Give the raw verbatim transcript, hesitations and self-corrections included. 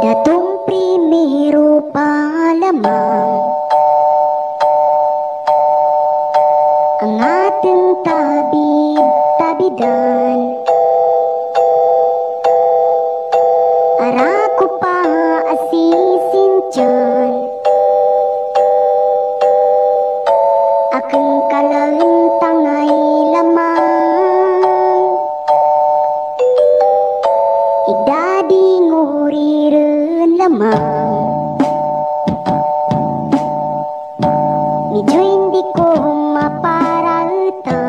Datong primero pa lamang ang ating tabid-tabidan. Ara ko pa asisin dyan, aking kalantang ay lamang. Idading uririn lamang, medyo hindi ko maparalta